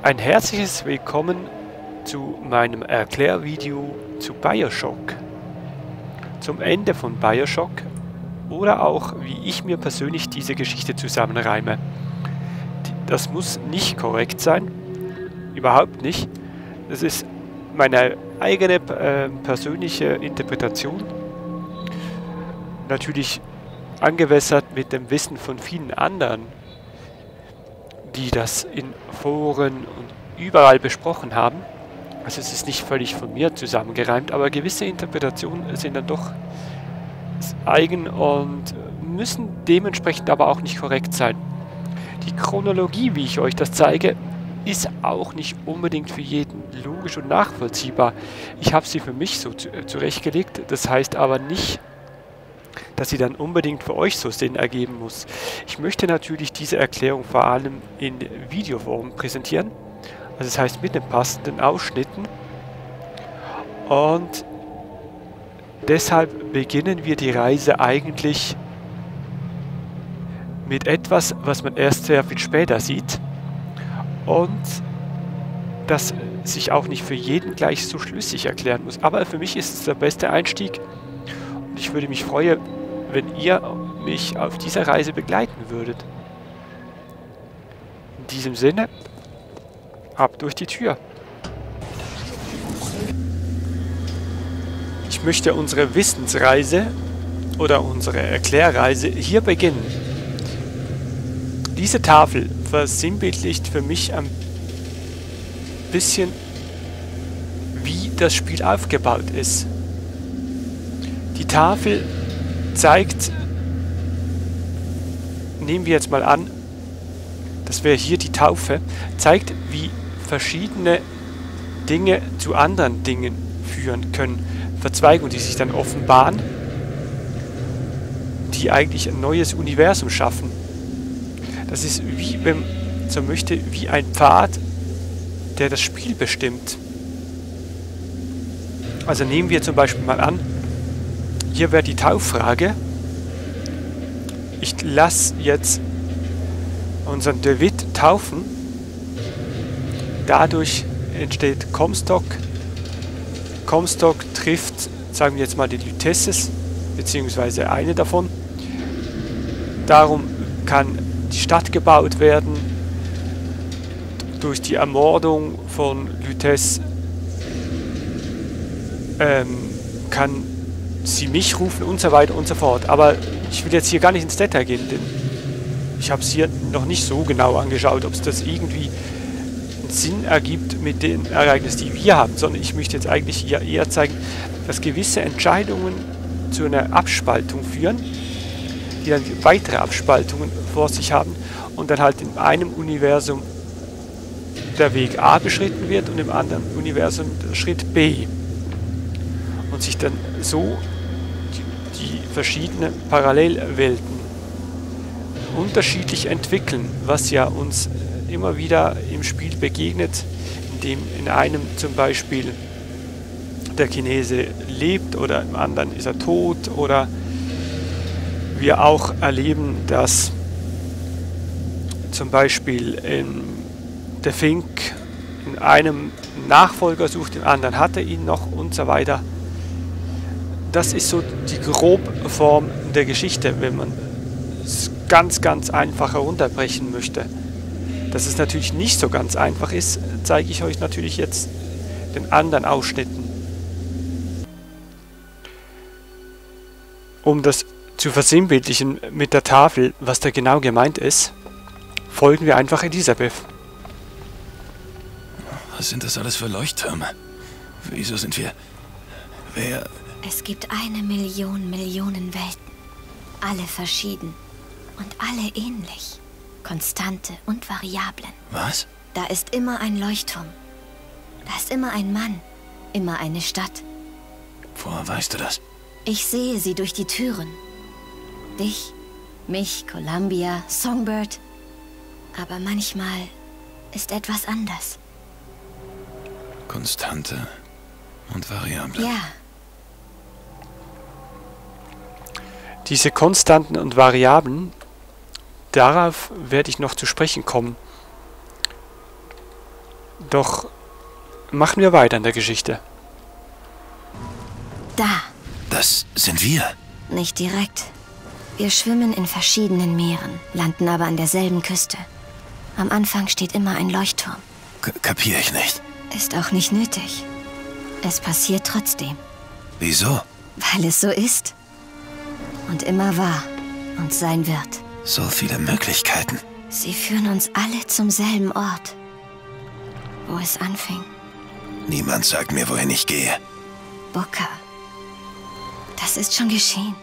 Ein herzliches Willkommen zu meinem Erklärvideo zu BioShock. Zum Ende von BioShock oder auch, wie ich mir persönlich diese Geschichte zusammenreime. Das muss nicht korrekt sein, überhaupt nicht. Das ist meine eigene persönliche Interpretation. Natürlich angewässert mit dem Wissen von vielen anderen, die das in Foren und überall besprochen haben. Also es ist nicht völlig von mir zusammengereimt, aber gewisse Interpretationen sind dann doch eigen und müssen dementsprechend aber auch nicht korrekt sein. Die Chronologie, wie ich euch das zeige, ist auch nicht unbedingt für jeden logisch und nachvollziehbar. Ich habe sie für mich so zurechtgelegt, das heißt aber nicht, dass sie dann unbedingt für euch so Sinn ergeben muss. Ich möchte natürlich diese Erklärung vor allem in Videoform präsentieren, also das heißt mit den passenden Ausschnitten, und deshalb beginnen wir die Reise eigentlich mit etwas, was man erst sehr viel später sieht und das sich auch nicht für jeden gleich so schlüssig erklären muss. Aber für mich ist es der beste Einstieg und ich würde mich freuen, wenn ihr mich auf dieser Reise begleiten würdet. In diesem Sinne, ab durch die Tür. Ich möchte unsere Wissensreise oder unsere Erklärreise hier beginnen. Diese Tafel versinnbildlicht für mich ein bisschen, wie das Spiel aufgebaut ist. Die Tafel zeigt, nehmen wir jetzt mal an, das wäre hier die Taufe, zeigt, wie verschiedene Dinge zu anderen Dingen führen können. Verzweigungen, die sich dann offenbaren, die eigentlich ein neues Universum schaffen. Das ist wie, wenn man so möchte, wie ein Pfad, der das Spiel bestimmt. Also nehmen wir zum Beispiel mal an, hier wäre die Tauffrage. Ich lasse jetzt unseren David taufen. Dadurch entsteht Comstock. Comstock trifft, sagen wir jetzt mal, die Lytesses, beziehungsweise eine davon. Darum kann die Stadt gebaut werden. Durch die Ermordung von Lytesse kann sie mich rufen und so weiter und so fort. Aber ich will jetzt hier gar nicht ins Detail gehen, denn ich habe es hier noch nicht so genau angeschaut, ob es das irgendwie einen Sinn ergibt mit den Ereignissen, die wir haben, sondern ich möchte jetzt eigentlich hier eher zeigen, dass gewisse Entscheidungen zu einer Abspaltung führen, die dann weitere Abspaltungen vor sich haben und dann halt in einem Universum der Weg A beschritten wird und im anderen Universum der Schritt B. Und sich dann so die verschiedenen Parallelwelten unterschiedlich entwickeln, was ja uns immer wieder im Spiel begegnet, indem in einem zum Beispiel der Chinese lebt oder im anderen ist er tot, oder wir auch erleben, dass zum Beispiel der Fink in einem Nachfolger sucht, im anderen hat er ihn noch und so weiter. Das ist so die Grobform der Geschichte, wenn man es ganz, ganz einfach herunterbrechen möchte. Dass es natürlich nicht so ganz einfach ist, zeige ich euch natürlich jetzt den anderen Ausschnitten. Um das zu versinnbildlichen mit der Tafel, was da genau gemeint ist, folgen wir einfach Elisabeth. Was sind das alles für Leuchttürme? Wieso sind wir... Wer... Es gibt 1 Million Millionen Welten. Alle verschieden. Und alle ähnlich. Konstante und Variablen. Was? Da ist immer ein Leuchtturm. Da ist immer ein Mann. Immer eine Stadt. Woher weißt du das? Ich sehe sie durch die Türen. Dich, mich, Columbia, Songbird. Aber manchmal ist etwas anders. Konstante und Variable. Ja. Diese Konstanten und Variablen, darauf werde ich noch zu sprechen kommen. Doch machen wir weiter in der Geschichte. Da. Das sind wir. Nicht direkt. Wir schwimmen in verschiedenen Meeren, landen aber an derselben Küste. Am Anfang steht immer ein Leuchtturm. Kapier ich nicht. Ist auch nicht nötig. Es passiert trotzdem. Wieso? Weil es so ist. Und immer war und sein wird. So viele Möglichkeiten. Sie führen uns alle zum selben Ort, wo es anfing. Niemand sagt mir, wohin ich gehe. Booker. Das ist schon geschehen.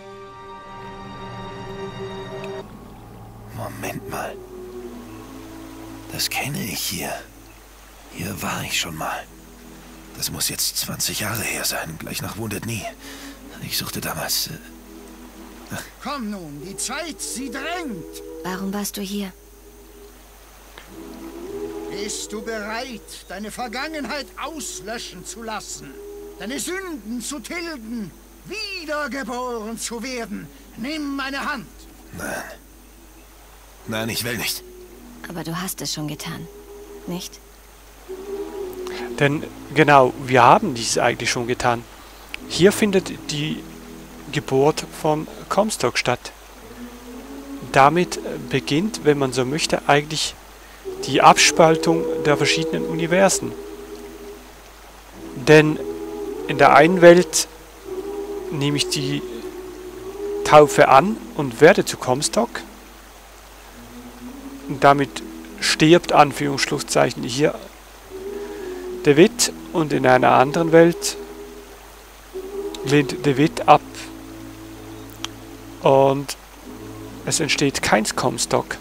Moment mal. Das kenne ich hier. Hier war ich schon mal. Das muss jetzt 20 Jahre her sein, gleich nach Wounded Knee. Ich suchte damals... Komm nun, die Zeit, sie drängt. Warum warst du hier? Bist du bereit, deine Vergangenheit auslöschen zu lassen? Deine Sünden zu tilgen? Wiedergeboren zu werden? Nimm meine Hand. Nein. Nein, ich will nicht. Aber du hast es schon getan, nicht? Denn genau, wir haben dies eigentlich schon getan. Hier findet die Geburt von Comstock statt. Damit beginnt, wenn man so möchte, eigentlich die Abspaltung der verschiedenen Universen. Denn in der einen Welt nehme ich die Taufe an und werde zu Comstock. Und damit stirbt, Anführungsschlusszeichen, hier David, und in einer anderen Welt lehnt David ab und es entsteht kein Comstock.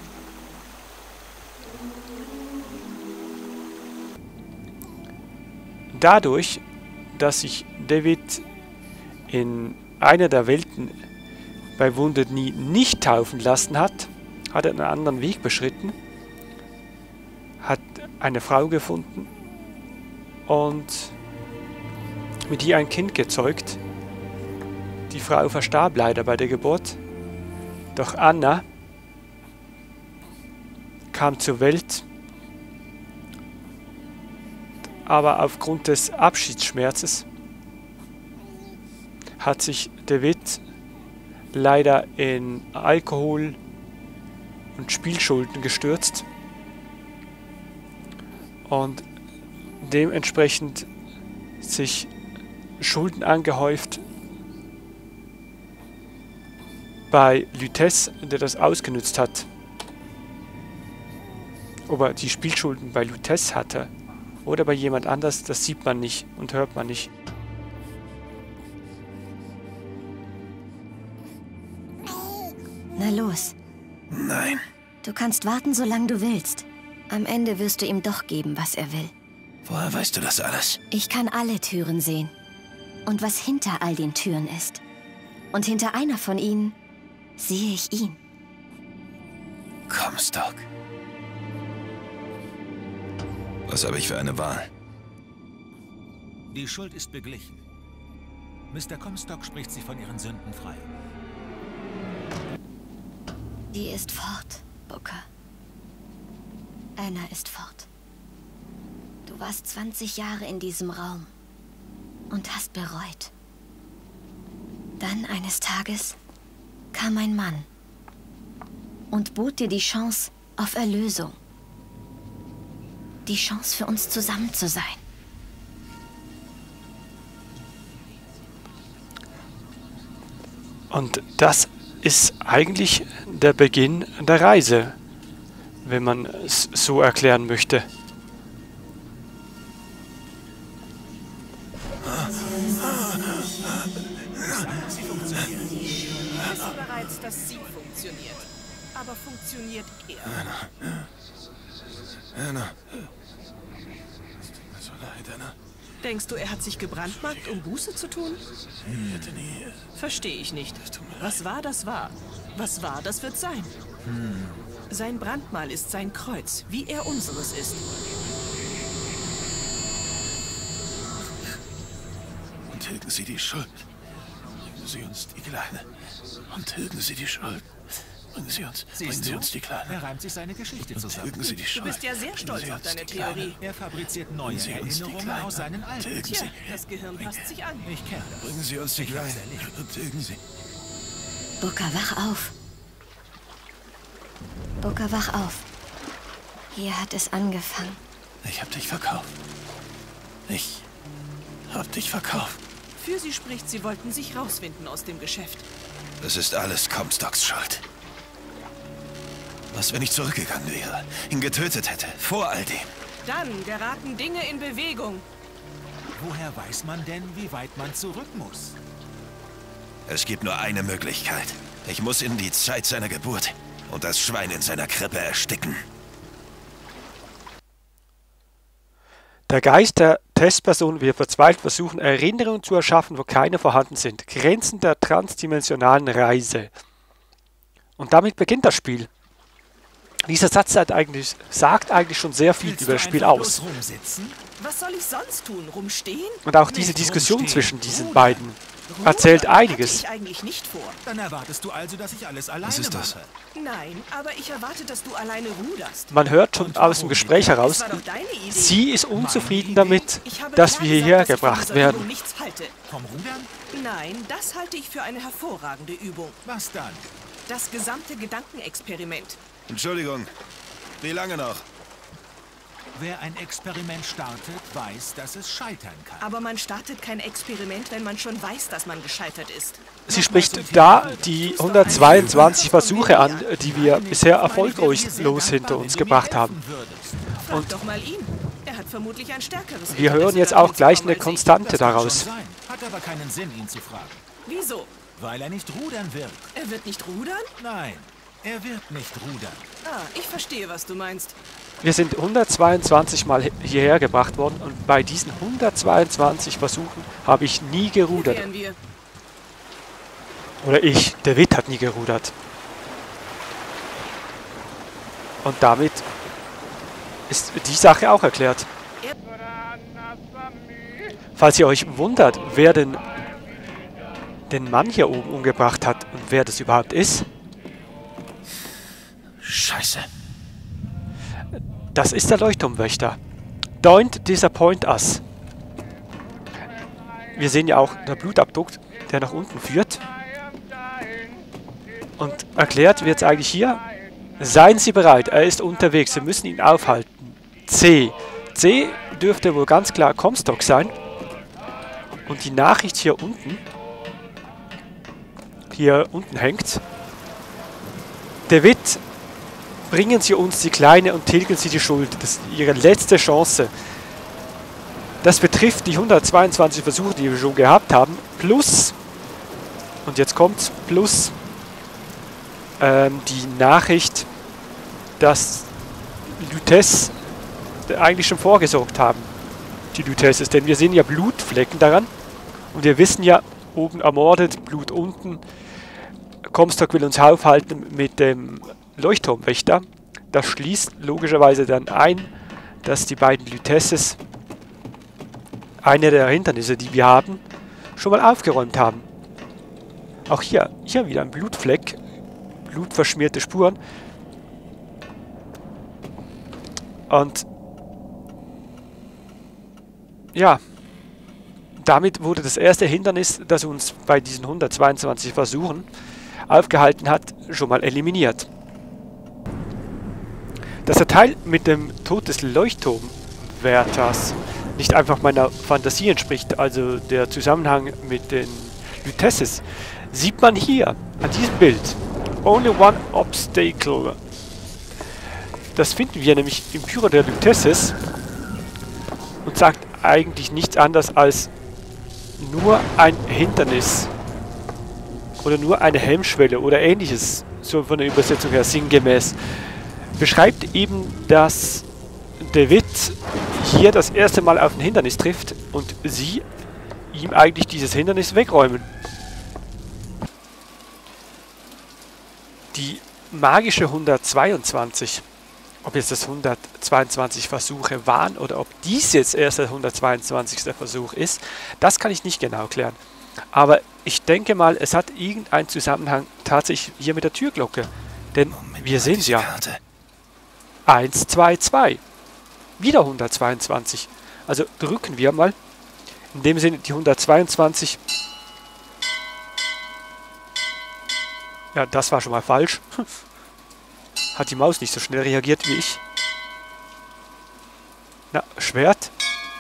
Dadurch, dass sich David in einer der Welten bei Wounded Knee nicht taufen lassen hat, hat er einen anderen Weg beschritten, hat eine Frau gefunden und mit ihr ein Kind gezeugt. Die Frau verstarb leider bei der Geburt, doch Anna kam zur Welt, aber aufgrund des Abschiedsschmerzes hat sich David leider in Alkohol und Spielschulden gestürzt und dementsprechend sich Schulden angehäuft bei Lutece, der das ausgenutzt hat. Ob er die Spielschulden bei Lutece hatte oder bei jemand anders, das sieht man nicht und hört man nicht. Na los. Nein. Du kannst warten, solange du willst. Am Ende wirst du ihm doch geben, was er will. Woher weißt du das alles? Ich kann alle Türen sehen. Und was hinter all den Türen ist. Und hinter einer von ihnen sehe ich ihn. Comstock. Was habe ich für eine Wahl? Die Schuld ist beglichen. Mr. Comstock spricht sie von ihren Sünden frei. Die ist fort, Booker. Anna ist fort. Du warst 20 Jahre in diesem Raum und hast bereut. Dann eines Tages kam ein Mann und bot dir die Chance auf Erlösung. Die Chance für uns zusammen zu sein. Und das ist eigentlich der Beginn der Reise, wenn man es so erklären möchte. Sie funktioniert. Wir wissen bereits, dass sie funktioniert. Aber funktioniert er? Anna. Es tut mir so leid, Anna. Denkst du, er hat sich gebrandmarkt, um Buße zu tun? Ich hätte nie... Verstehe ich nicht. tut mir leid. Was war, das war. Was war, das wird sein. Sein Brandmal ist sein Kreuz, wie er unseres ist. Und tilgen Sie die Schuld. Bringen Sie uns die Kleine. Und tilgen Sie die Schuld. Bringen Sie uns die Kleine. Er reimt sich seine Geschichte zusammen. Tilgen Sie die Du Schuld. bist ja sehr stolz auf deine Theorie. Er fabriziert neue Erinnerungen aus seinen alten. Tilgen Tja, Sie. das Gehirn passt sich an. Ich kenne das. Bringen Sie uns die Kleine. Tilgen Sie. Booker, wach auf. Booker, wach auf. Hier hat es angefangen. Ich hab dich verkauft. Ich hab dich verkauft. Für sie spricht, sie wollten sich rauswinden aus dem Geschäft. Das ist alles Comstocks Schuld. Was, wenn ich zurückgegangen wäre, ihn getötet hätte, vor all dem? Dann geraten Dinge in Bewegung. Woher weiß man denn, wie weit man zurück muss? Es gibt nur eine Möglichkeit. Ich muss in die Zeit seiner Geburt und das Schwein in seiner Krippe ersticken. Der Geist der Testperson wird verzweifelt versuchen, Erinnerungen zu erschaffen, wo keine vorhanden sind. Grenzen der transdimensionalen Reise. Und damit beginnt das Spiel. Dieser Satz sagt eigentlich schon sehr viel über das Spiel aus. Was soll ich sonst tun? Rumstehen? Und auch diese Diskussion zwischen diesen beiden erzählt einiges. Hatte ich eigentlich nicht vor. Dann erwartest du also, dass ich alles alleine Was ist das? mache. Nein, aber ich erwarte, dass du alleine ruderst. Man hört schon aus dem Gespräch heraus, Das war doch deine Idee. sie ist unzufrieden damit, Ich habe dass klar wir gesagt, hierher dass ich von gebracht dieser werden. Übung nichts halte. Vom Rudern? Nein, das halte ich für eine hervorragende Übung. Was dann? Das gesamte Gedankenexperiment. Entschuldigung. Wie lange noch? Wer ein Experiment startet, weiß, dass es scheitern kann. Aber man startet kein Experiment, wenn man schon weiß, dass man gescheitert ist. Sie spricht da die 122 Versuche an, die wir bisher erfolglos hinter uns gebracht haben. Frag doch mal ihn. Er hat vermutlich ein stärkeres Wir hören Interesse jetzt daran auch gleich zu eine kommen als ich. Konstante Das kann schon daraus. sein. Hat aber keinen Sinn, ihn zu fragen. Wieso? Weil er nicht rudern wird. Er wird nicht rudern? Nein, er wird nicht rudern. Ah, ich verstehe, was du meinst. Wir sind 122 Mal hierher gebracht worden und bei diesen 122 Versuchen habe ich nie Hier gerudert. wären wir. Oder ich, der Witt hat nie gerudert. Und damit ist die Sache auch erklärt. Falls ihr euch wundert, wer den Mann hier oben umgebracht hat und wer das überhaupt ist, Scheiße. das ist der Leuchtturmwächter. Don't disappoint us. Wir sehen ja auch den Blutabdruck, der nach unten führt. Und erklärt wird es eigentlich hier. Seien Sie bereit, er ist unterwegs, wir müssen ihn aufhalten. C. C dürfte wohl ganz klar Comstock sein. Und die Nachricht hier unten hängt. De Witt, bringen Sie uns die Kleine und tilgen Sie die Schuld. Das ist Ihre letzte Chance. Das betrifft die 122 Versuche, die wir schon gehabt haben. Plus, und jetzt kommt's, plus die Nachricht, dass Lutece eigentlich schon vorgesorgt haben. Die Luteces, denn wir sehen ja Blutflecken daran. Und wir wissen ja, oben ermordet, Blut unten. Comstock will uns aufhalten mit dem Leuchtturmwächter. Das schließt logischerweise dann ein, dass die beiden Luteces eine der Hindernisse, die wir haben, schon mal aufgeräumt haben. Auch hier wieder ein Blutfleck, blutverschmierte Spuren. Und ja, damit wurde das erste Hindernis, das uns bei diesen 122 Versuchen aufgehalten hat, schon mal eliminiert. Dass der Teil mit dem Tod des Leuchtturmwärters nicht einfach meiner Fantasie entspricht, also der Zusammenhang mit den Luteces, sieht man hier an diesem Bild. Only one obstacle. Das finden wir nämlich im Führer der Luteces und sagt eigentlich nichts anderes als nur ein Hindernis oder nur eine Hemmschwelle oder ähnliches, so von der Übersetzung her sinngemäß, beschreibt eben, dass de Witt hier das erste Mal auf ein Hindernis trifft und sie ihm eigentlich dieses Hindernis wegräumen. Die magische 122, ob jetzt das 122 Versuche waren oder ob dies jetzt erst der 122. Versuch ist, das kann ich nicht genau klären. Aber ich denke mal, es hat irgendeinen Zusammenhang tatsächlich hier mit der Türglocke. Denn wir sehen es ja. 1, 2, 2. Wieder 122. Also drücken wir mal. In dem Sinne die 122. Ja, das war schon mal falsch. Hat die Maus nicht so schnell reagiert wie ich. Na, Schwert.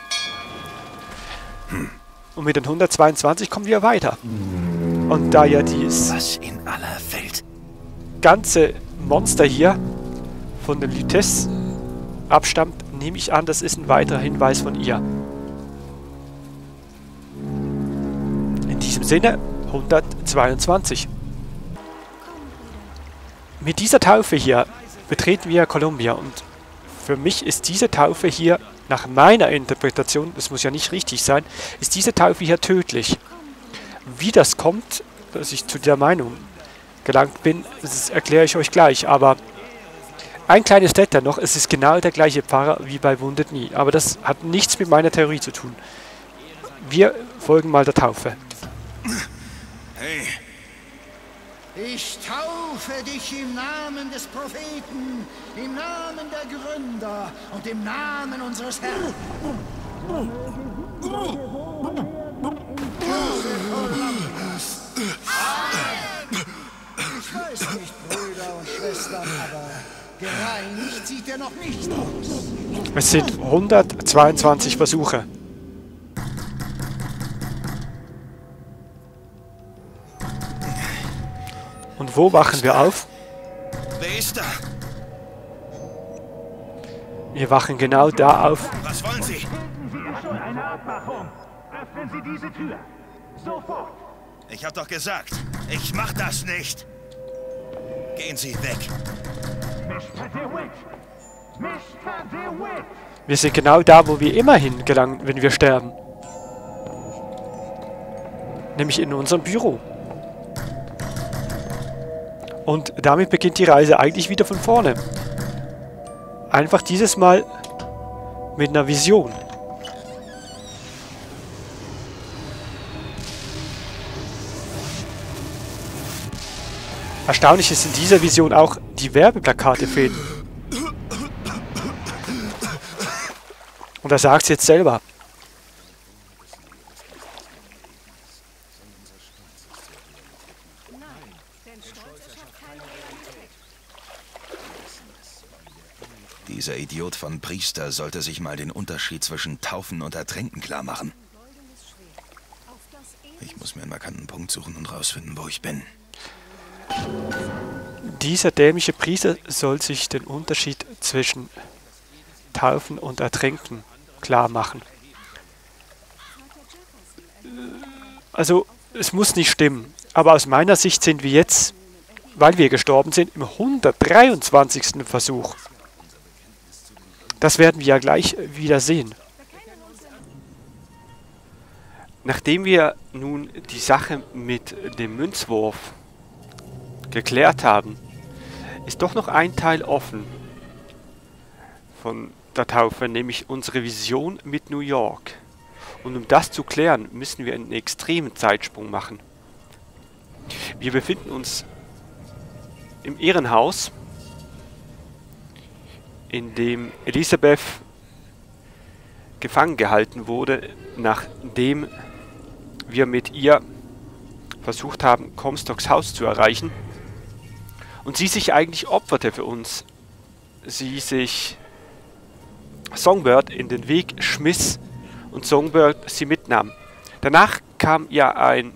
Und mit den 122 kommen wir weiter. Und da ja dieses Was in aller Welt? ganze Monster hier von den Lytes abstammt, nehme ich an, das ist ein weiterer Hinweis von ihr. In diesem Sinne 122. Mit dieser Taufe hier betreten wir Columbia und für mich ist diese Taufe hier, nach meiner Interpretation, das muss ja nicht richtig sein, ist diese Taufe hier tödlich. Wie das kommt, dass ich zu der Meinung gelangt bin, das erkläre ich euch gleich, aber ein kleines Detail noch, es ist genau der gleiche Pfarrer wie bei Wounded Knee, aber das hat nichts mit meiner Theorie zu tun. Wir folgen mal der Taufe. Hey, Ich taufe dich im Namen des Propheten, im Namen der Gründer und im Namen unseres Herrn. Ich weiß nicht, Brüder und Schwestern, aber gereinigt sieht er noch nicht aus. Es sind 122 Versuche. Und wo wachen wir auf? wer ist da? Wir wachen genau da auf. Was wollen Sie? Schon eine Abmachung. Öffnen Sie diese Tür. Sofort. Ich hab doch gesagt, ich mach das nicht. Gehen Sie weg. Mr. DeWitt. Mr. DeWitt. Wir sind genau da, wo wir immer hingelangen, wenn wir sterben. Nämlich in unserem Büro. Und damit beginnt die Reise eigentlich wieder von vorne. Einfach dieses Mal mit einer Vision. Erstaunlich ist in dieser Vision auch die Werbeplakate fehlen. Und er sagt es jetzt selber. Dieser Idiot von Priester sollte sich mal den Unterschied zwischen Taufen und Ertränken klar machen. Ich muss mir einen markanten Punkt suchen und rausfinden, wo ich bin. Dieser dämliche Priester soll sich den Unterschied zwischen Taufen und Ertränken klar machen. Also, es muss nicht stimmen. Aber aus meiner Sicht sind wir jetzt, weil wir gestorben sind, im 123. Versuch. Das werden wir ja gleich wieder sehen. Nachdem wir nun die Sache mit dem Münzwurf geklärt haben, ist doch noch ein Teil offen von der Taufe, nämlich unsere Vision mit New York. Und um das zu klären, müssen wir einen extremen Zeitsprung machen. Wir befinden uns im Ehrenhaus, in dem Elisabeth gefangen gehalten wurde, nachdem wir mit ihr versucht haben, Comstocks Haus zu erreichen. Und sie sich eigentlich opferte für uns. Sie sich Songbird in den Weg schmiss und Songbird sie mitnahm. Danach kam ja ein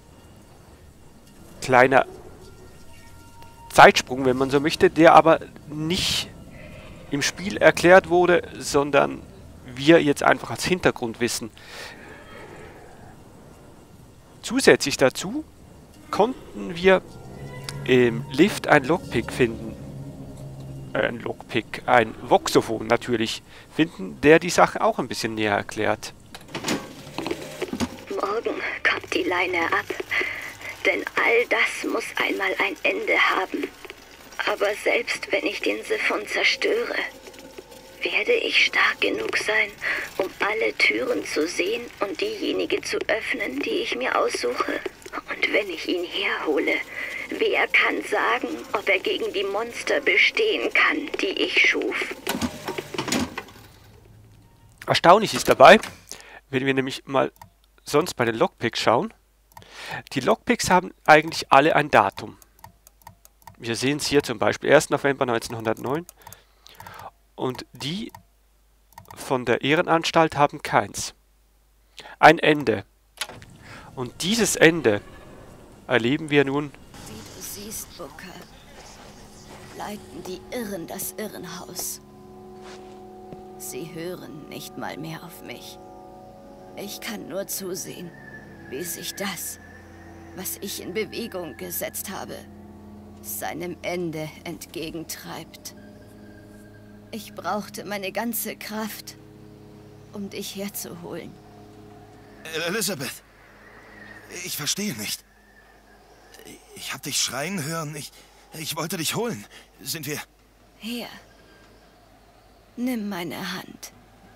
kleiner Zeitsprung, wenn man so möchte, der aber nicht im Spiel erklärt wurde, sondern wir jetzt einfach als Hintergrund wissen. Zusätzlich dazu konnten wir im Lift ein Lockpick finden. Ein Voxophon natürlich finden, der die Sache auch ein bisschen näher erklärt. Morgen kommt die Leine ab, denn all das muss einmal ein Ende haben. Aber selbst wenn ich den Siphon zerstöre, werde ich stark genug sein, um alle Türen zu sehen und diejenige zu öffnen, die ich mir aussuche. Und wenn ich ihn herhole, Wer kann sagen, ob er gegen die Monster bestehen kann, die ich schuf? Erstaunlich ist dabei, wenn wir nämlich mal sonst bei den Lockpicks schauen, die Lockpicks haben eigentlich alle ein Datum. Wir sehen es hier zum Beispiel 1. November 1909 und die von der Ehrenanstalt haben keins. Ein Ende. Und dieses Ende erleben wir nun. Wie du siehst, Booker, leiten die Irren das Irrenhaus. Sie hören nicht mal mehr auf mich. Ich kann nur zusehen, wie sich das, was ich in Bewegung gesetzt habe, seinem Ende entgegentreibt. Ich brauchte meine ganze Kraft, um dich herzuholen. Elizabeth, ich verstehe nicht. Ich habe dich schreien hören. Ich wollte dich holen. Sind wir... Hier. Nimm meine Hand.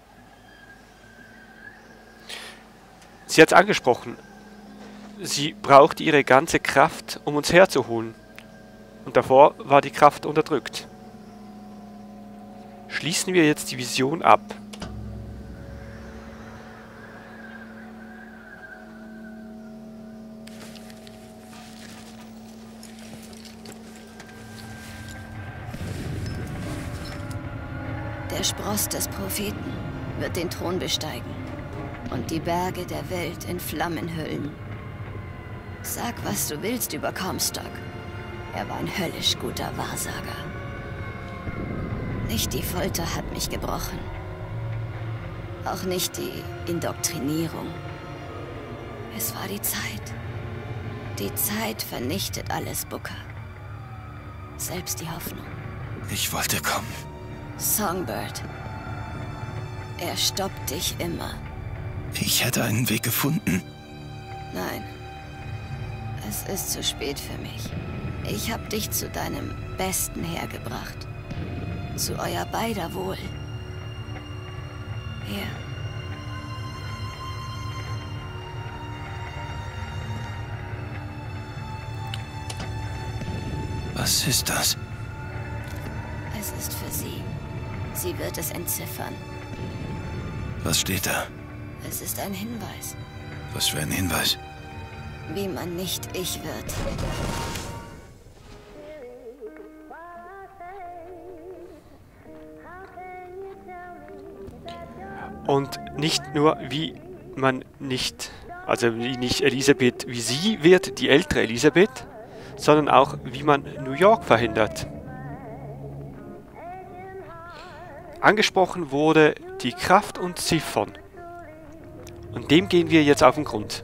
Sie hat es angesprochen. Sie braucht ihre ganze Kraft, um uns herzuholen. Und davor war die Kraft unterdrückt. Schließen wir jetzt die Vision ab. Der Spross des Propheten wird den Thron besteigen und die Berge der Welt in Flammen hüllen. Sag, was du willst über Comstock. Er war ein höllisch guter Wahrsager. Nicht die Folter hat mich gebrochen. Auch nicht die Indoktrinierung. Es war die Zeit. Die Zeit vernichtet alles, Booker. Selbst die Hoffnung. Ich wollte kommen. Songbird. Er stoppt dich immer. Ich hätte einen Weg gefunden. Nein. Es ist zu spät für mich. Ich habe dich zu deinem Besten hergebracht. Zu euer beider Wohl. Hier. Was ist das? Es ist für sie. Sie wird es entziffern. Was steht da? Es ist ein Hinweis. Was für ein Hinweis? Wie man nicht ich wird. Und nicht nur, wie man nicht, also wie nicht Elisabeth, wie sie wird, die ältere Elisabeth, sondern auch, wie man New York verhindert. Angesprochen wurde die Kraft und Ziffern. Und dem gehen wir jetzt auf den Grund.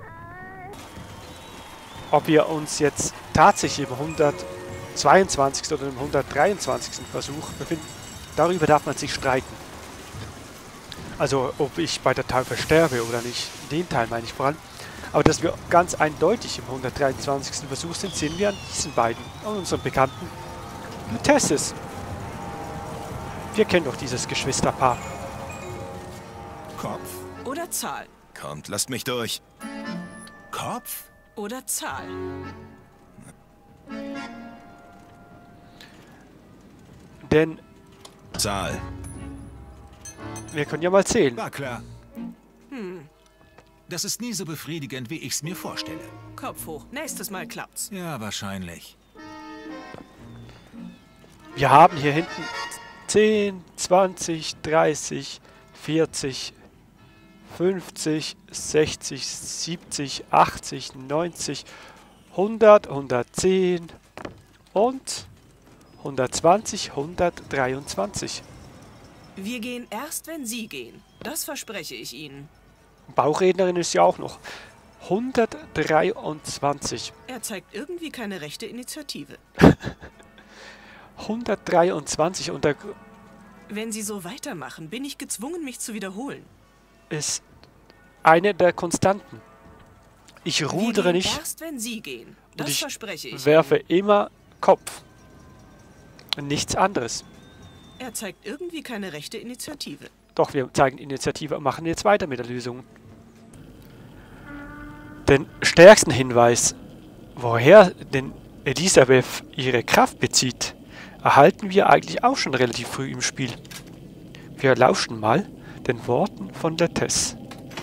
Ob wir uns jetzt tatsächlich im 122. oder im 123. Versuch befinden, darüber darf man sich streiten. Also ob ich bei der Taufe sterbe oder nicht, den Teil meine ich vor allem. Aber dass wir ganz eindeutig im 123. Versuch sind, sehen wir an diesen beiden, an unseren Bekannten Lutesses. Wir kennen doch dieses Geschwisterpaar. Kopf. Oder Zahl. Kommt, lasst mich durch. Kopf? Oder Zahl. Denn Zahl. wir können ja mal zählen. War klar. Das ist nie so befriedigend, wie ich's mir vorstelle. Kopf hoch. Nächstes Mal klappt's. Ja, wahrscheinlich. Wir haben hier hinten 10, 20, 30, 40, 50, 60, 70, 80, 90, 100, 110 und 120, 123. Wir gehen erst, wenn Sie gehen. Das verspreche ich Ihnen. Bauchrednerin ist ja auch noch. 123. Er zeigt irgendwie keine rechte Initiative. 123 und da Wenn Sie so weitermachen, bin ich gezwungen, mich zu wiederholen. ist eine der Konstanten. Ich rudere Wir gehen nicht erst, wenn Sie gehen. und Das ich verspreche ich werfe Ihnen. immer Kopf. Nichts anderes. Er zeigt irgendwie keine rechte Initiative. Doch, wir zeigen Initiative und machen jetzt weiter mit der Lösung. Den stärksten Hinweis, woher denn Elisabeth ihre Kraft bezieht, erhalten wir eigentlich auch schon relativ früh im Spiel. Wir lauschen mal den Worten von der Tess.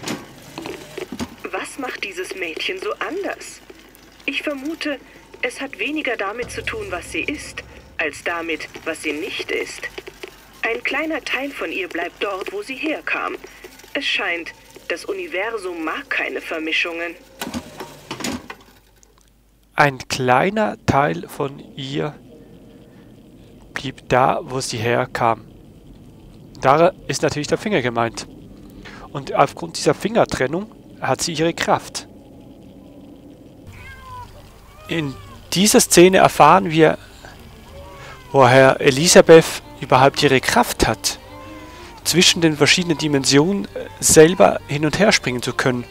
Was macht dieses Mädchen so anders? Ich vermute, es hat weniger damit zu tun, was sie ist, als damit, was sie nicht ist. Ein kleiner Teil von ihr bleibt dort, wo sie herkam. Es scheint, das Universum mag keine Vermischungen. Ein kleiner Teil von ihr blieb da, wo sie herkam. Da ist natürlich der Finger gemeint. Und aufgrund dieser Fingertrennung hat sie ihre Kraft. In dieser Szene erfahren wir, woher Elisabeth überhaupt ihre Kraft hat, zwischen den verschiedenen Dimensionen selber hin und her springen zu können.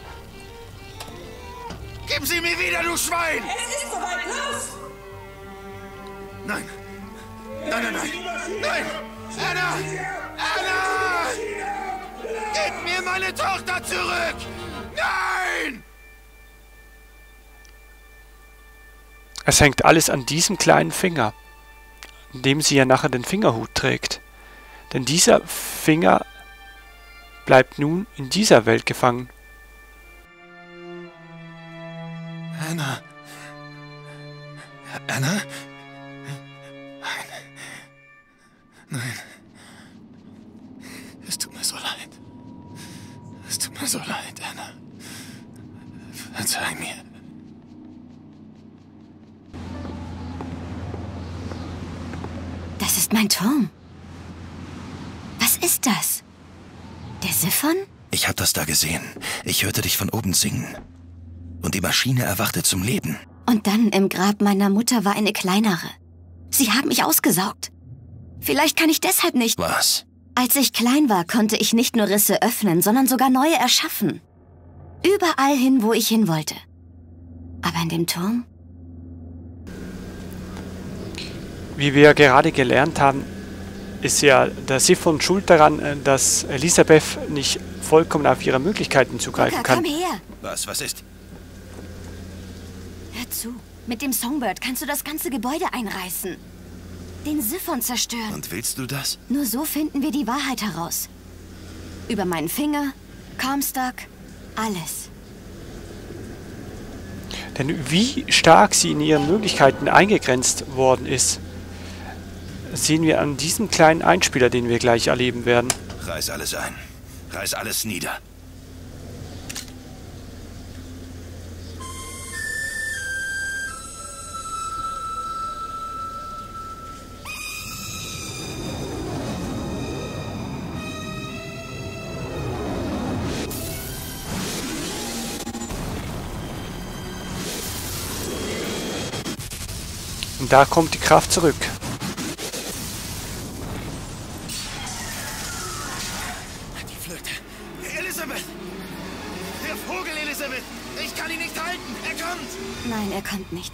Gib sie mir wieder, du Schwein! Es ist soweit, los! Nein! Nein, nein, nein! Nein! Anna! Anna! Gib mir meine Tochter zurück! Nein! Es hängt alles an diesem kleinen Finger, an dem sie ja nachher den Fingerhut trägt. Denn dieser Finger bleibt nun in dieser Welt gefangen. Anna? Anna? Nein. Nein. Es tut mir so leid. Es tut mir so leid, Anna. Verzeih mir. Das ist mein Turm. Was ist das? Der Siphon? Ich hab das da gesehen. Ich hörte dich von oben singen. Und die Maschine erwachte zum Leben. Und dann im Grab meiner Mutter war eine kleinere. Sie haben mich ausgesaugt. Vielleicht kann ich deshalb nicht... Was? Als ich klein war, konnte ich nicht nur Risse öffnen, sondern sogar neue erschaffen. Überall hin, wo ich hin wollte. Aber in dem Turm? Wie wir gerade gelernt haben, ist ja der Siphon schuld daran, dass Elisabeth nicht vollkommen auf ihre Möglichkeiten zugreifen Booker, kann. komm her! Was ist? Hör zu. Mit dem Songbird kannst du das ganze Gebäude einreißen. Den Siphon zerstören. Und willst du das? Nur so finden wir die Wahrheit heraus. Über meinen Finger, Comstock, alles. Denn wie stark sie in ihren Möglichkeiten eingegrenzt worden ist, sehen wir an diesem kleinen Einspieler, den wir gleich erleben werden. Reiß alles ein. Reiß alles nieder. Und da kommt die Kraft zurück. Die Flöte. Elisabeth! Der Vogel, Elisabeth! Ich kann ihn nicht halten! Er kommt! Nein, er kommt nicht.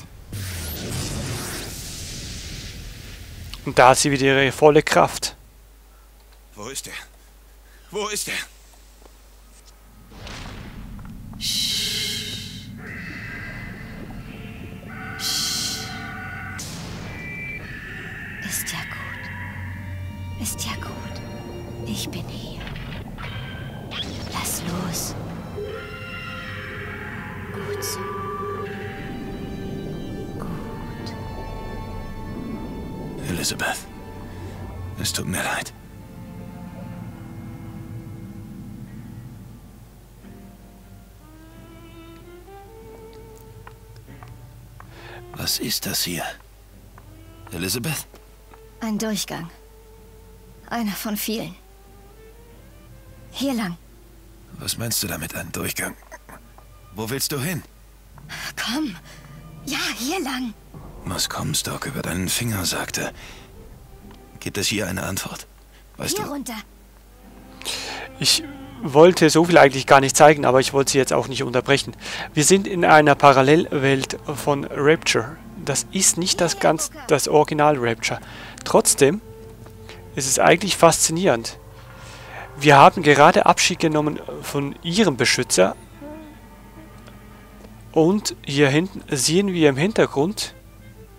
Und da hat sie wieder ihre volle Kraft. Wo ist er? Wo ist er? Ist ja gut. Ist ja gut. Ich bin hier. Lass los. Gut so. Gut. Elisabeth, es tut mir leid. Was ist das hier? Elisabeth? Ein Durchgang. Einer von vielen. Hier lang. Was meinst du damit, ein Durchgang? Wo willst du hin? Komm. Ja, hier lang. Was Comstock über deinen Finger sagte. Gibt es hier eine Antwort? Weißt Hier du? runter. Ich wollte so viel eigentlich gar nicht zeigen, aber ich wollte sie jetzt auch nicht unterbrechen. Wir sind in einer Parallelwelt von Rapture. Das ist nicht das Original Rapture. Trotzdem ist es eigentlich faszinierend. Wir haben gerade Abschied genommen von ihrem Beschützer. Und hier hinten sehen wir im Hintergrund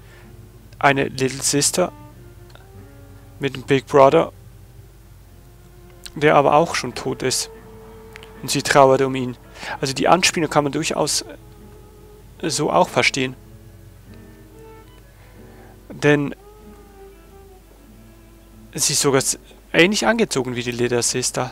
eine Little Sister mit dem Big Brother, der aber auch schon tot ist. Und sie trauert um ihn. Also die Anspielung kann man durchaus so auch verstehen. Denn sie ist sogar ähnlich angezogen wie die Little Sister.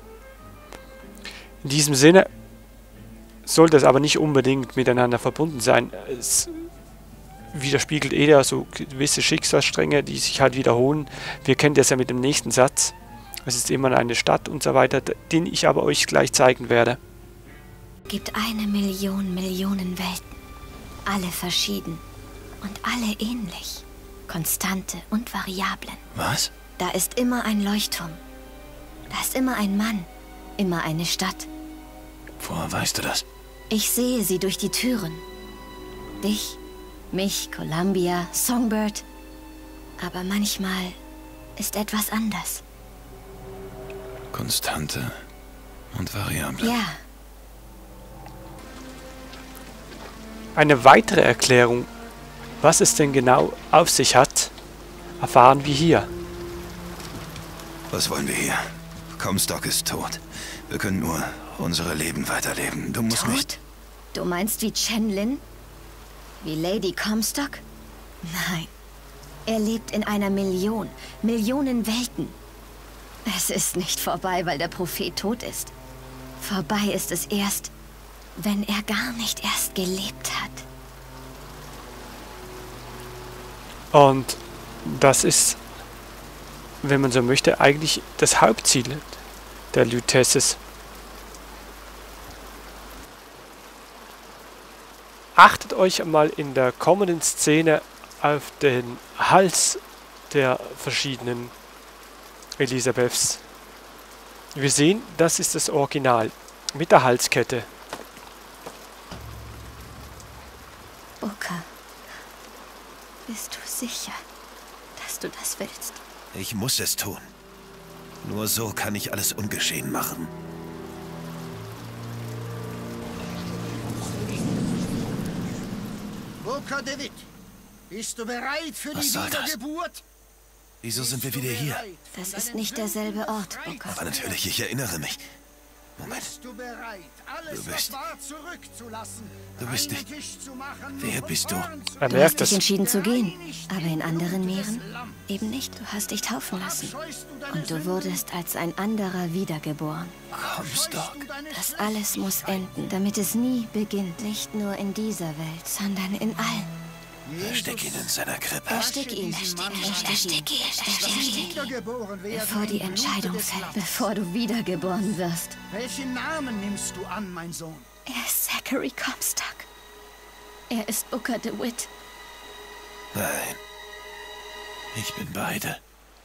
In diesem Sinne sollte es aber nicht unbedingt miteinander verbunden sein. Es widerspiegelt eher so gewisse Schicksalsstränge, die sich halt wiederholen. Wir kennen das ja mit dem nächsten Satz. Es ist immer eine Stadt und so weiter, den ich aber euch gleich zeigen werde. Es gibt 1 Million Millionen Welten. Alle verschieden und alle ähnlich. Konstante und Variablen. Was? Da ist immer ein Leuchtturm. Da ist immer ein Mann. Immer eine Stadt. Woher weißt du das? Ich sehe sie durch die Türen. Dich, mich, Columbia, Songbird. Aber manchmal ist etwas anders. Konstante und Variable. Ja. Eine weitere Erklärung, was es denn genau auf sich hat, erfahren wir hier. Was wollen wir hier? Comstock ist tot. Wir können nur unsere Leben weiterleben. Du musst mich... Tot? Du meinst wie Chen Lin? Wie Lady Comstock? Nein. Er lebt in einer Million, Millionen Welten. Es ist nicht vorbei, weil der Prophet tot ist. Vorbei ist es erst, wenn er gar nicht erst gelebt hat. Und das ist, wenn man so möchte, eigentlich das Hauptziel der Luteces. Achtet euch mal in der kommenden Szene auf den Hals der verschiedenen Elisabeths. Wir sehen, das ist das Original mit der Halskette. Booker, bist du sicher, dass du das willst? Ich muss es tun. Nur so kann ich alles ungeschehen machen. Booker DeWitt, bist du bereit für die Was soll das? Wiedergeburt? Wieso sind wir wieder hier? Das ist nicht derselbe Ort, Booker. Aber natürlich, ich erinnere mich. Moment. Bist du bereit, alles, Du bist- was war, zurückzulassen? Du bist Einen nicht- Tisch zu machen Wer und bist du? vorn zu Er Du merkt hast dich es. entschieden zu gehen, aber in anderen Meeren eben nicht. Du hast dich taufen lassen. Und du wurdest als ein anderer wiedergeboren. Comstock. Das alles muss enden, damit es nie beginnt. Nicht nur in dieser Welt, sondern in allen. Versteck ihn in seiner Krippe. Erstick ihn. Erstick ihn. Wiedergeboren werden Bevor die im Blute Entscheidung des fällt, Lammes. bevor du wiedergeboren wirst. Welchen Namen nimmst du an, mein Sohn? Er ist Zachary Comstock. Er ist Booker DeWitt. Nein. Ich bin beide.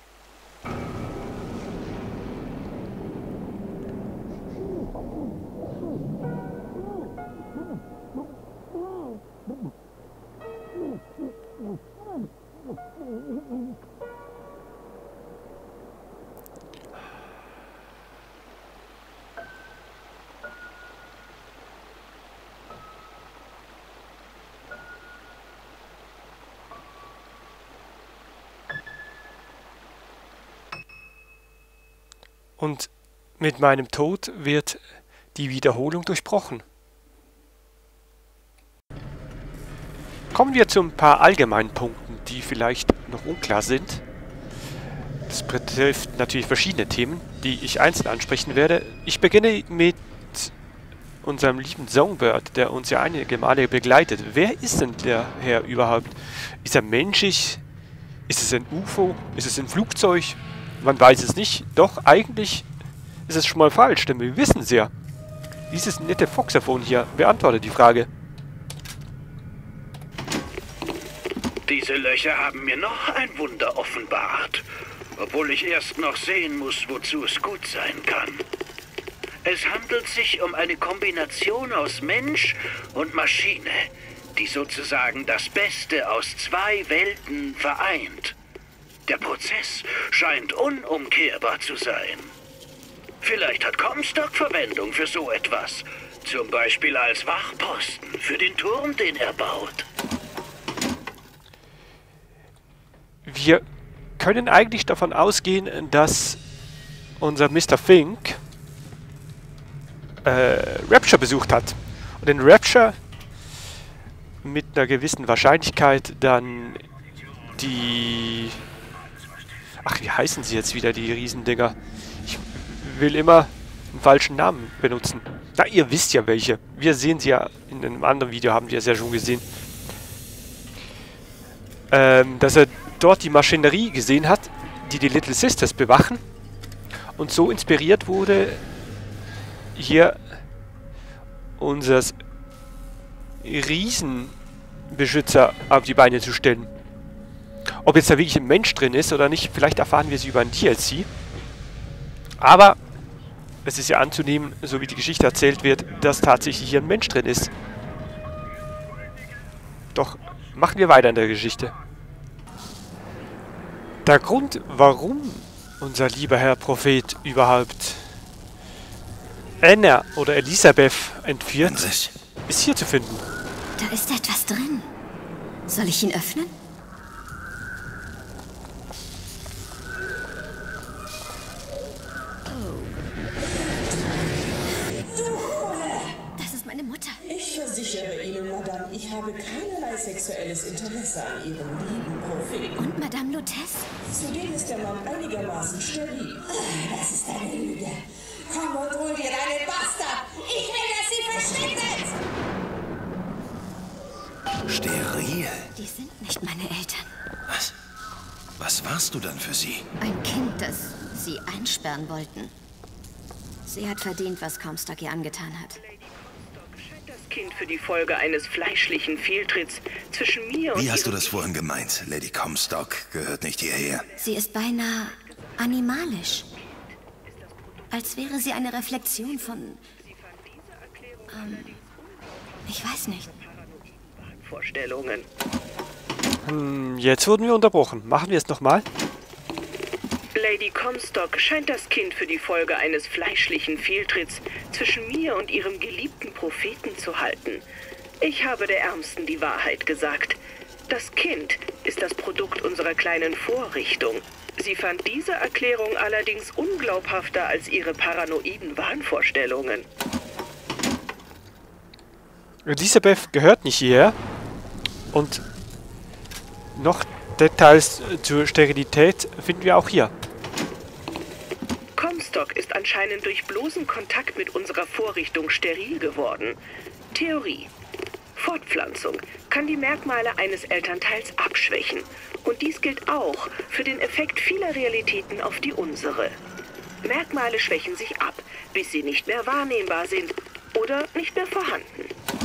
Und mit meinem Tod wird die Wiederholung durchbrochen. Kommen wir zu ein paar allgemeinen Punkten, die vielleicht noch unklar sind. Das betrifft natürlich verschiedene Themen, die ich einzeln ansprechen werde. Ich beginne mit unserem lieben Songbird, der uns ja einige Male begleitet. Wer ist denn der Herr überhaupt? Ist er menschlich? Ist es ein UFO? Ist es ein Flugzeug? Man weiß es nicht. Doch, eigentlich ist es schon mal falsch, denn wir wissen es ja. Dieses nette Foxaphone hier beantwortet die Frage. Diese Löcher haben mir noch ein Wunder offenbart, obwohl ich erst noch sehen muss, wozu es gut sein kann. Es handelt sich um eine Kombination aus Mensch und Maschine, die sozusagen das Beste aus zwei Welten vereint. Der Prozess scheint unumkehrbar zu sein. Vielleicht hat Comstock Verwendung für so etwas. Zum Beispiel als Wachposten für den Turm, den er baut. wir können eigentlich davon ausgehen, dass unser Mr. Fink Rapture besucht hat. Und in Rapture mit einer gewissen Wahrscheinlichkeit dann die... Ach, wie heißen sie jetzt wieder, die Riesendinger? Ich will immer einen falschen Namen benutzen. Na, ihr wisst ja welche. Wir sehen sie ja in einem anderen Video, haben wir es ja schon gesehen. Dass er dort die Maschinerie gesehen hat, die die Little Sisters bewachen. Und so inspiriert wurde, hier unser Riesenbeschützer auf die Beine zu stellen. Ob jetzt da wirklich ein Mensch drin ist oder nicht, vielleicht erfahren wir es über ein DLC. Aber es ist ja anzunehmen, so wie die Geschichte erzählt wird, dass tatsächlich hier ein Mensch drin ist. Doch machen wir weiter in der Geschichte. Der Grund, warum unser lieber Herr Prophet überhaupt Anna oder Elisabeth entführt, ist hier zu finden. Da ist etwas drin. Soll ich ihn öffnen? Das ist meine Mutter. Ich versichere Ihnen, Madame, ich habe keinerlei sexuelles Interesse an Ihrem lieben Propheten. Und Madame Lutece? Zudem ist der Mann einigermaßen steril. Das ist eine Lüge. Komm und hol dir deinen Bastard! Ich will, dass sie verschwindet! Steril? Die sind nicht meine Eltern. Was? Was warst du dann für sie? Ein Kind, das sie einsperren wollten. Sie hat verdient, was Comstock ihr angetan hat. Das Kind für die Folge eines fleischlichen Fehltritts zwischen mir und... Wie hast du das vorhin gemeint? Lady Comstock gehört nicht hierher. Sie ist beinahe animalisch. Als wäre sie eine Reflexion von... ich weiß nicht. Vorstellungen. Jetzt wurden wir unterbrochen. Machen wir es nochmal. Lady Comstock scheint das Kind für die Folge eines fleischlichen Fehltritts zwischen mir und ihrem geliebten Propheten zu halten. Ich habe der Ärmsten die Wahrheit gesagt. Das Kind ist das Produkt unserer kleinen Vorrichtung. Sie fand diese Erklärung allerdings unglaubhafter als ihre paranoiden Wahnvorstellungen. Elisabeth gehört nicht hierher. Und noch Details zur Sterilität finden wir auch hier. Comstock ist anscheinend durch bloßen Kontakt mit unserer Vorrichtung steril geworden. Theorie. Fortpflanzung kann die Merkmale eines Elternteils abschwächen. Und dies gilt auch für den Effekt vieler Realitäten auf die unsere. Merkmale schwächen sich ab, bis sie nicht mehr wahrnehmbar sind oder nicht mehr vorhanden.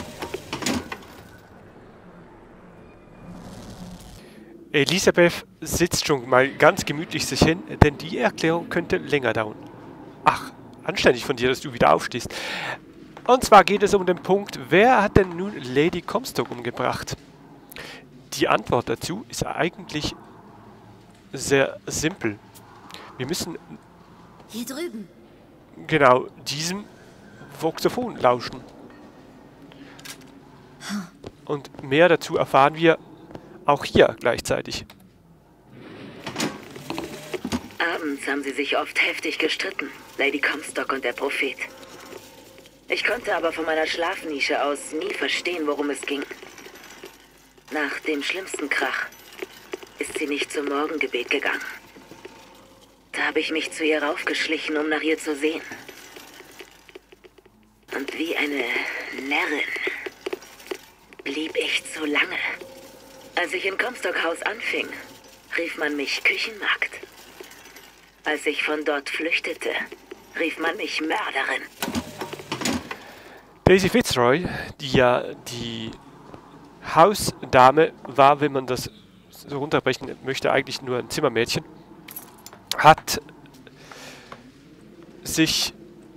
Elisabeth sitzt schon mal ganz gemütlich sich hin, denn die Erklärung könnte länger dauern. Ach, anständig von dir, dass du wieder aufstehst. Und zwar geht es um den Punkt, wer hat denn nun Lady Comstock umgebracht? Die Antwort dazu ist eigentlich sehr simpel. Wir müssen... Hier drüben. Genau, diesem Voxophon lauschen. Und mehr dazu erfahren wir auch hier gleichzeitig. Abends haben sie sich oft heftig gestritten, Lady Comstock und der Prophet. Ich konnte aber von meiner Schlafnische aus nie verstehen, worum es ging. Nach dem schlimmsten Krach ist sie nicht zum Morgengebet gegangen. Da habe ich mich zu ihr raufgeschlichen, um nach ihr zu sehen. Und wie eine Närrin blieb ich zu lange. Als ich in Comstock Haus anfing, rief man mich Küchenmagd. Als ich von dort flüchtete, rief man mich Mörderin. Daisy Fitzroy, die ja die Hausdame war, wenn man das so runterbrechen möchte, eigentlich nur ein Zimmermädchen, hat sich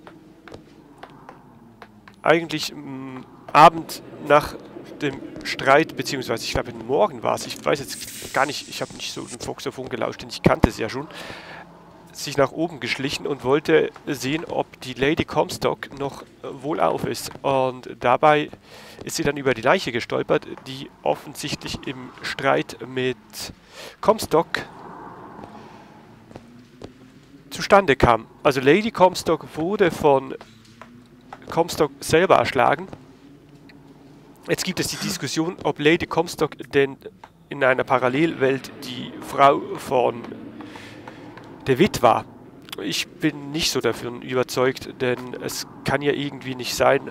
eigentlich am Abend nach dem Streit, beziehungsweise ich glaube, morgen war es, ich weiß jetzt gar nicht, ich habe nicht so den Voxophon gelauscht, denn ich kannte es ja schon, sich nach oben geschlichen und wollte sehen, ob die Lady Comstock noch wohlauf ist. Und dabei ist sie dann über die Leiche gestolpert, die offensichtlich im Streit mit Comstock zustande kam. Also Lady Comstock wurde von Comstock selber erschlagen. Jetzt gibt es die Diskussion, ob Lady Comstock denn in einer Parallelwelt die Frau von DeWitt war. Ich bin nicht so davon überzeugt, denn es kann ja irgendwie nicht sein.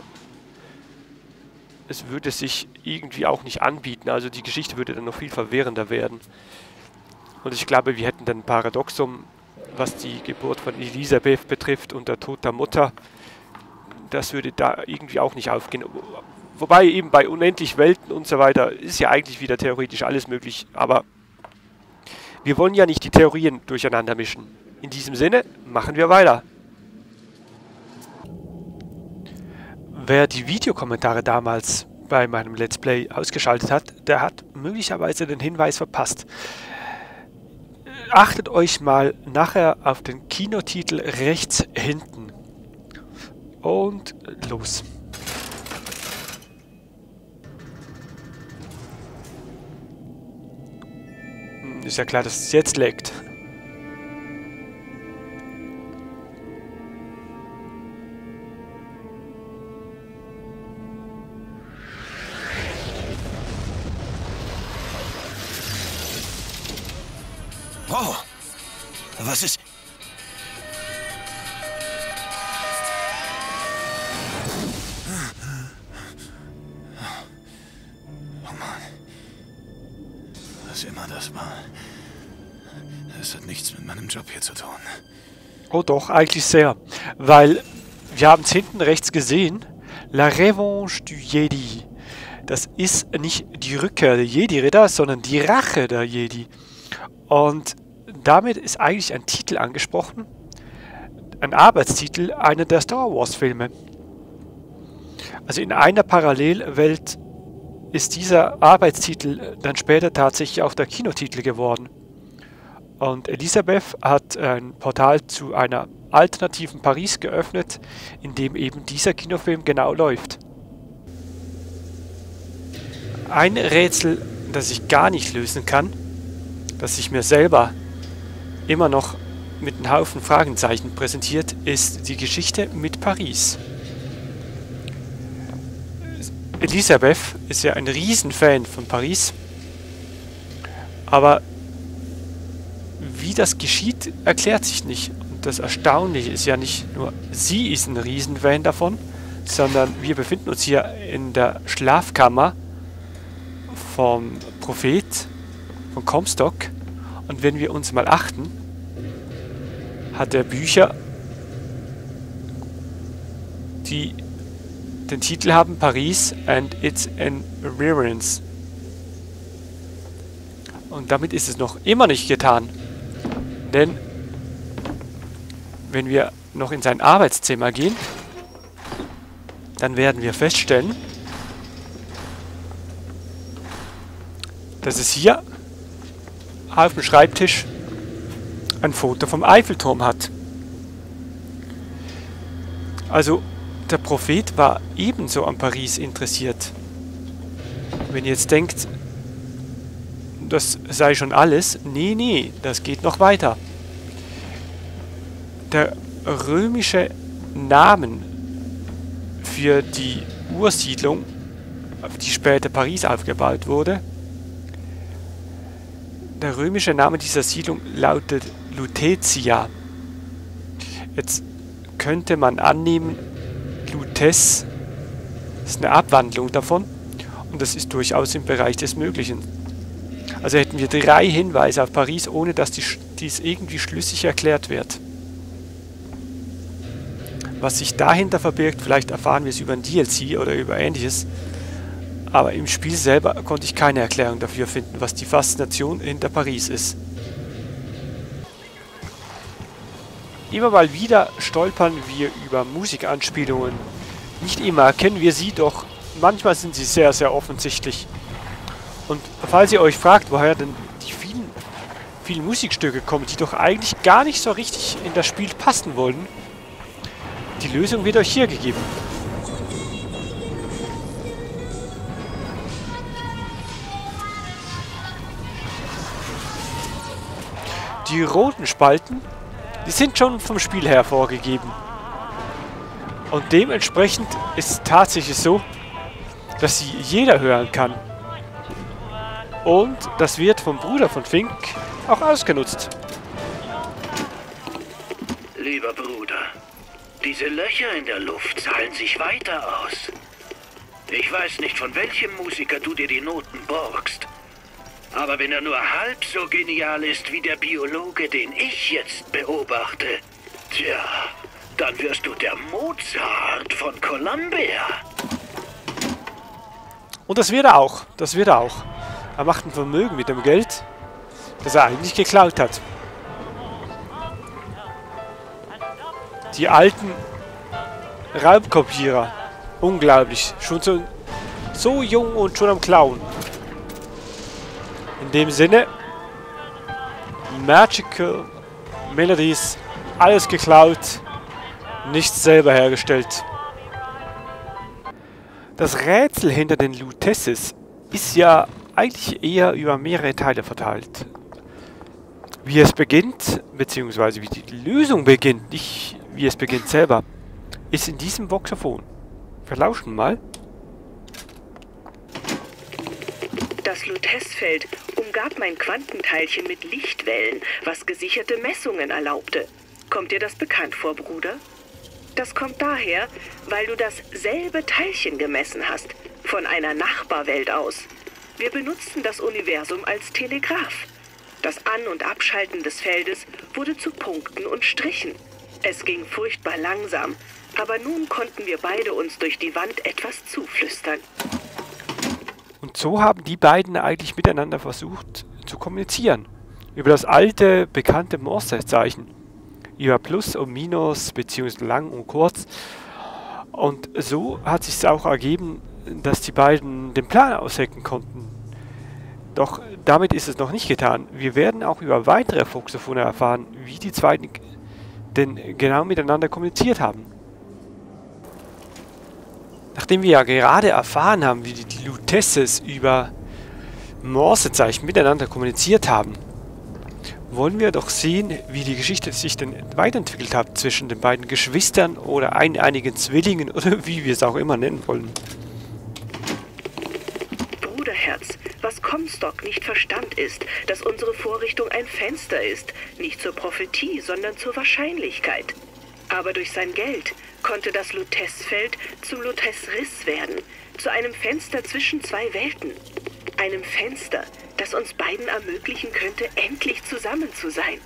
Es würde sich irgendwie auch nicht anbieten, also die Geschichte würde dann noch viel verwirrender werden. Und ich glaube, wir hätten dann ein Paradoxum, was die Geburt von Elisabeth betrifft und der Tod der Mutter. Das würde da irgendwie auch nicht aufgehen. Wobei eben bei unendlich Welten und so weiter ist ja eigentlich wieder theoretisch alles möglich, aber wir wollen ja nicht die Theorien durcheinander mischen. In diesem Sinne machen wir weiter. Wer die Videokommentare damals bei meinem Let's Play ausgeschaltet hat, der hat möglicherweise den Hinweis verpasst. Achtet euch mal nachher auf den Kinotitel rechts hinten. Und los. Ist ja klar, dass es jetzt leckt. Wow! Was ist... Oh Mann. Was immer das war. Es hat nichts mit meinem Job hier zu tun. Oh doch, eigentlich sehr. Weil wir haben es hinten rechts gesehen. La Revanche du Jedi. Das ist nicht die Rückkehr der Jedi-Ritter, sondern die Rache der Jedi. Und damit ist eigentlich ein Titel angesprochen, ein Arbeitstitel einer der Star Wars Filme. Also in einer Parallelwelt ist dieser Arbeitstitel dann später tatsächlich auch der Kinotitel geworden. Und Elisabeth hat ein Portal zu einer alternativen Paris geöffnet, in dem eben dieser Kinofilm genau läuft. Ein Rätsel, das ich gar nicht lösen kann, das sich mir selber immer noch mit einem Haufen Fragezeichen präsentiert, ist die Geschichte mit Paris. Elisabeth ist ja ein Riesenfan von Paris, aber wie das geschieht, erklärt sich nicht. Und das Erstaunliche ist ja nicht nur, sie ist ein Riesenfan davon, sondern wir befinden uns hier in der Schlafkammer vom Prophet, von Comstock. Und wenn wir uns mal achten, hat er Bücher, die den Titel haben Paris and its Environs. Und damit ist es noch immer nicht getan. Denn wenn wir noch in sein Arbeitszimmer gehen, dann werden wir feststellen, dass es hier auf dem Schreibtisch ein Foto vom Eiffelturm hat. Also der Prophet war ebenso an Paris interessiert. Wenn ihr jetzt denkt, das sei schon alles, nee, das geht noch weiter. Der römische Namen für die Ursiedlung, auf die später Paris aufgebaut wurde, der römische Name dieser Siedlung lautet Lutetia. Jetzt könnte man annehmen, Lutes ist eine Abwandlung davon und das ist durchaus im Bereich des Möglichen. Also hätten wir 3 Hinweise auf Paris, ohne dass dies irgendwie schlüssig erklärt wird. Was sich dahinter verbirgt, vielleicht erfahren wir es über ein DLC oder über Ähnliches. Aber im Spiel selber konnte ich keine Erklärung dafür finden, was die Faszination hinter Paris ist. Immer mal wieder stolpern wir über Musikanspielungen. Nicht immer erkennen wir sie, doch manchmal sind sie sehr, sehr offensichtlich. Und falls ihr euch fragt, woher denn die viele Musikstücke kommen, die doch eigentlich gar nicht so richtig in das Spiel passen wollen. Die Lösung wird euch hier gegeben. Die roten Spalten, die sind schon vom Spiel her vorgegeben. Und dementsprechend ist es tatsächlich so, dass sie jeder hören kann. Und das wird vom Bruder von Fink auch ausgenutzt. Lieber Bruder, diese Löcher in der Luft zahlen sich weiter aus. Ich weiß nicht, von welchem Musiker du dir die Noten borgst. Aber wenn er nur halb so genial ist wie der Biologe, den ich jetzt beobachte, tja, dann wirst du der Mozart von Columbia. Und das wird er auch. Das wird er auch. Er macht ein Vermögen mit dem Geld, das er eigentlich geklaut hat. Die alten Raubkopierer. Unglaublich. Schon so jung und schon am Klauen. In dem Sinne, Magical Melodies, alles geklaut, nichts selber hergestellt. Das Rätsel hinter den Lutesses ist ja eigentlich eher über mehrere Teile verteilt. Wie es beginnt, beziehungsweise wie die Lösung beginnt, nicht wie es beginnt selber, ist in diesem Voxophon. Wir lauschen mal. Das Lutessfeld umgab mein Quantenteilchen mit Lichtwellen, was gesicherte Messungen erlaubte. Kommt dir das bekannt vor, Bruder? Das kommt daher, weil du dasselbe Teilchen gemessen hast, von einer Nachbarwelt aus. Wir benutzten das Universum als Telegraph. Das An- und Abschalten des Feldes wurde zu Punkten und Strichen. Es ging furchtbar langsam, aber nun konnten wir beide uns durch die Wand etwas zuflüstern. Und so haben die beiden eigentlich miteinander versucht zu kommunizieren. Über das alte, bekannte Morse-Zeichen. Über Plus und Minus, beziehungsweise lang und kurz. Und so hat sich auch ergeben, dass die beiden den Plan aushecken konnten. Doch damit ist es noch nicht getan. Wir werden auch über weitere Voxophone erfahren, wie die zwei denn genau miteinander kommuniziert haben. Nachdem wir ja gerade erfahren haben, wie die Lutesses über Morsezeichen miteinander kommuniziert haben, wollen wir doch sehen, wie die Geschichte sich denn weiterentwickelt hat zwischen den beiden Geschwistern oder einigen Zwillingen oder wie wir es auch immer nennen wollen. Bruderherz, was Comstock nicht verstand ist, dass unsere Vorrichtung ein Fenster ist, nicht zur Prophetie, sondern zur Wahrscheinlichkeit. Aber durch sein Geld konnte das Lutessfeld zum Lutessriss werden, zu einem Fenster zwischen zwei Welten. Einem Fenster, das uns beiden ermöglichen könnte, endlich zusammen zu sein.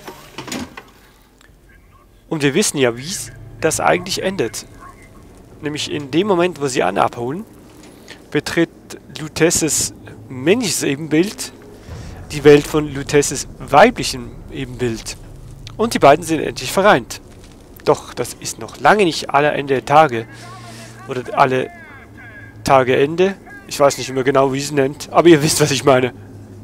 Und wir wissen ja, wie das eigentlich endet. Nämlich in dem Moment, wo sie Anna abholen, betritt Lutesses männliches Ebenbild die Welt von Lutesses weiblichem Ebenbild. Und die beiden sind endlich vereint. Doch das ist noch lange nicht alle Ende der Tage. Oder alle Tage Ende. Ich weiß nicht mehr genau, wie es nennt, aber ihr wisst, was ich meine.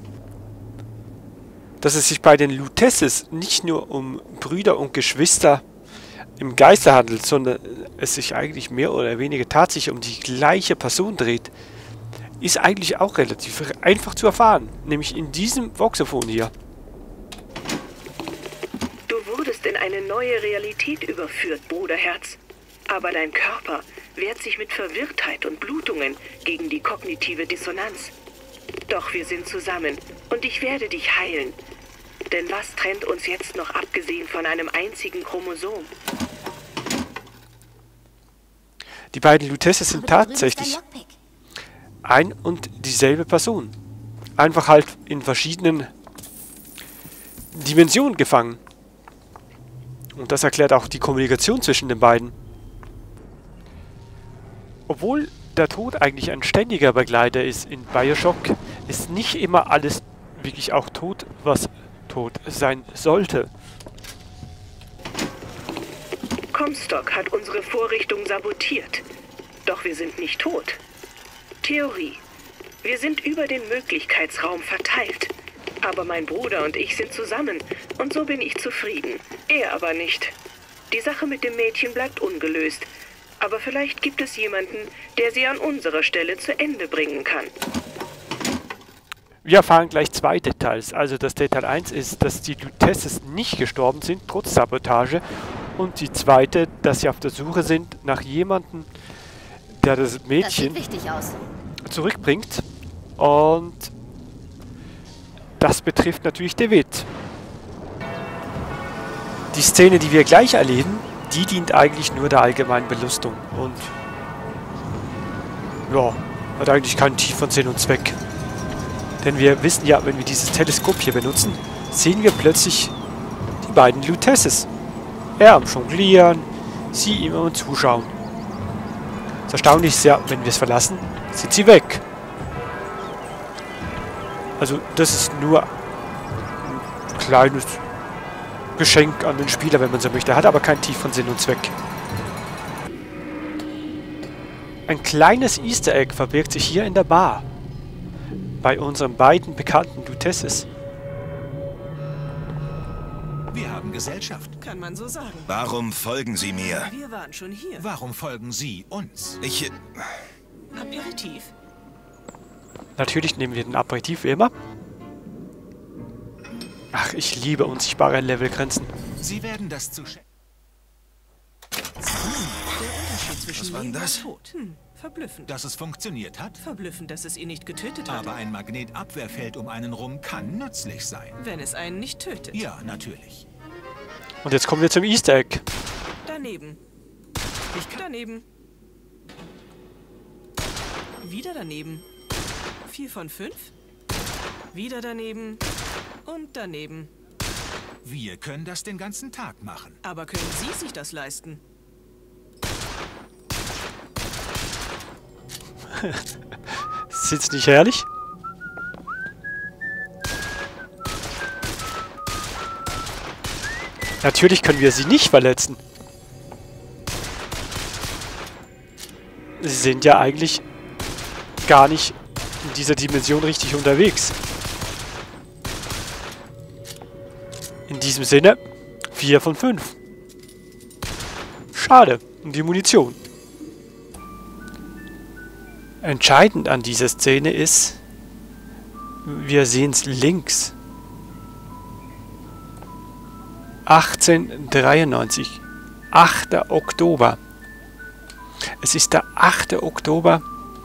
Dass es sich bei den Lutesses nicht nur um Brüder und Geschwister im Geiste handelt, sondern es sich eigentlich mehr oder weniger tatsächlich um die gleiche Person dreht, ist eigentlich auch relativ einfach zu erfahren. Nämlich in diesem Voxophon hier. Du wurdest in eine neue Realität überführt, Bruderherz. Aber dein Körper wehrt sich mit Verwirrtheit und Blutungen gegen die kognitive Dissonanz. Doch wir sind zusammen und ich werde dich heilen. Denn was trennt uns jetzt noch abgesehen von einem einzigen Chromosom? Die beiden Lutesses sind tatsächlich ein und dieselbe Person. Einfach halt in verschiedenen Dimensionen gefangen. Und das erklärt auch die Kommunikation zwischen den beiden. Obwohl der Tod eigentlich ein ständiger Begleiter ist in Bioshock, ist nicht immer alles wirklich auch tot, was tot sein sollte. Comstock hat unsere Vorrichtung sabotiert. Doch wir sind nicht tot. Theorie. Wir sind über den Möglichkeitsraum verteilt. Aber mein Bruder und ich sind zusammen und so bin ich zufrieden. Er aber nicht. Die Sache mit dem Mädchen bleibt ungelöst. Aber vielleicht gibt es jemanden, der sie an unserer Stelle zu Ende bringen kann. Wir erfahren gleich 2 Details. Also das Detail 1 ist, dass die Lutesses nicht gestorben sind, trotz Sabotage. Und die zweite, dass sie auf der Suche sind nach jemandem, der das Mädchen zurückbringt. Und das betrifft natürlich David. Die Szene, die wir gleich erleben, die dient eigentlich nur der allgemeinen Belustung. Und ja, hat eigentlich keinen tieferen Sinn und Zweck. Denn wir wissen ja, wenn wir dieses Teleskop hier benutzen, sehen wir plötzlich die beiden Lutesses. Er am Jonglieren, sie ihm am Zuschauen. Das Erstaunliche ist ja, wenn wir es verlassen, sind sie weg. Also das ist nur ein kleines Geschenk an den Spieler, wenn man so möchte. Hat aber keinen tieferen Sinn und Zweck. Ein kleines Easter Egg verbirgt sich hier in der Bar. Bei unseren beiden bekannten Lutesses. Wir haben Gesellschaft. Kann man so sagen. Warum folgen Sie mir? Wir waren schon hier. Warum folgen Sie uns? Aperitif. Natürlich nehmen wir den Aperitif wie immer. Ach, ich liebe unsichtbare Levelgrenzen. Sie werden das zu schätzen. Der Unterschied zwischen Was war denn Leben das? und Tod. Verblüffend. Dass es funktioniert hat? Verblüffend, dass es ihn nicht getötet hat. Aber ein Magnetabwehrfeld um einen rum kann nützlich sein. Wenn es einen nicht tötet. Ja, natürlich. Und jetzt kommen wir zum Easter Egg. Daneben. Daneben. Wieder daneben. 4 von 5. Wieder daneben. Und daneben. Wir können das den ganzen Tag machen. Aber können Sie sich das leisten? Sitzt nicht herrlich? Natürlich können wir sie nicht verletzen. Sie sind ja eigentlich gar nicht in dieser Dimension richtig unterwegs. In diesem Sinne 4 von 5. Schade um die Munition. Entscheidend an dieser Szene ist, wir sehen es links. 1893. 8. Oktober. Es ist der 8. Oktober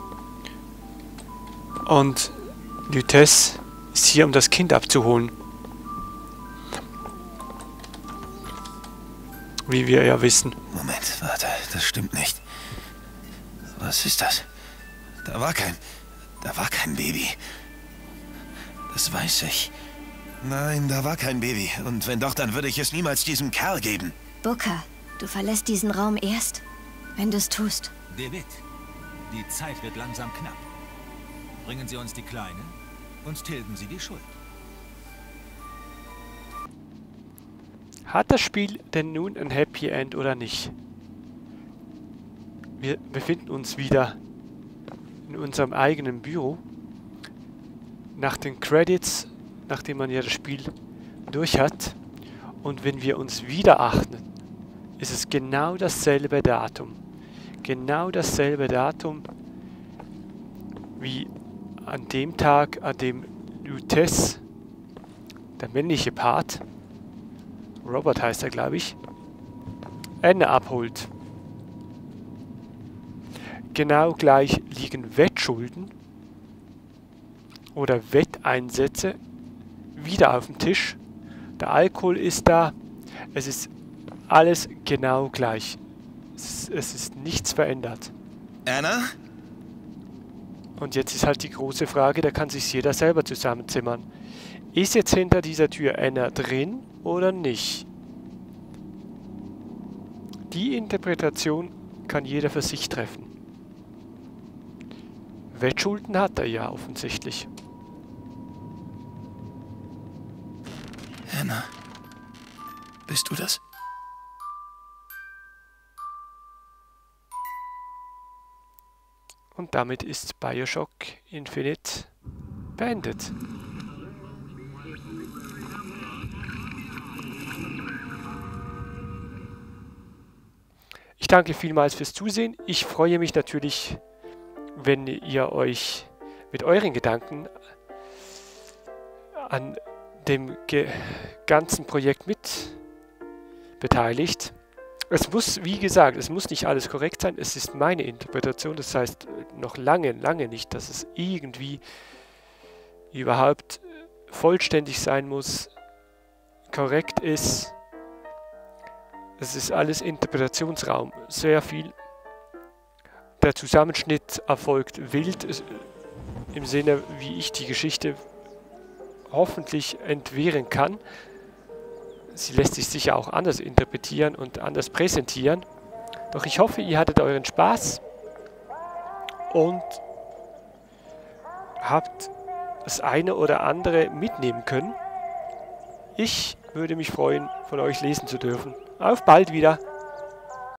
und Lutece ist hier, um das Kind abzuholen. Wie wir ja wissen. Moment, warte, das stimmt nicht. Was ist das? Da war kein Baby. Das weiß ich. Nein, da war kein Baby. Und wenn doch, dann würde ich es niemals diesem Kerl geben. Booker, du verlässt diesen Raum erst, wenn du es tust. David, die Zeit wird langsam knapp. Bringen Sie uns die Kleine und tilgen Sie die Schuld. Hat das Spiel denn nun ein Happy End oder nicht? Wir befinden uns wieder in unserem eigenen Büro. Nach den Credits, nachdem man ja das Spiel durch hat. Und wenn wir uns wieder achten, ist es genau dasselbe Datum. Genau dasselbe Datum wie an dem Tag, an dem Lutece, der männliche Part, Robert heißt er, glaube ich, Anna abholt. Genau gleich liegen Wettschulden oder Wetteinsätze wieder auf dem Tisch. Der Alkohol ist da. Es ist alles genau gleich. Es ist nichts verändert. Anna? Und jetzt ist halt die große Frage, da kann sich jeder selber zusammenzimmern. Ist jetzt hinter dieser Tür Anna drin oder nicht? Die Interpretation kann jeder für sich treffen. Wettschulden hat er ja offensichtlich. Anna, bist du das? Und damit ist BioShock Infinite beendet. danke vielmals fürs Zusehen. Ich freue mich natürlich, wenn ihr euch mit euren Gedanken an dem ganzen Projekt mit beteiligt. Es muss, wie gesagt, es muss nicht alles korrekt sein. Es ist meine Interpretation. Das heißt noch lange nicht, dass es irgendwie überhaupt vollständig sein muss, korrekt ist. Es ist alles Interpretationsraum. Sehr viel. Der Zusammenschnitt erfolgt wild, im Sinne, wie ich die Geschichte hoffentlich entwirren kann. Sie lässt sich sicher auch anders interpretieren und anders präsentieren. Doch ich hoffe, ihr hattet euren Spaß und habt das eine oder andere mitnehmen können. Ich würde mich freuen, von euch lesen zu dürfen. Auf bald wieder!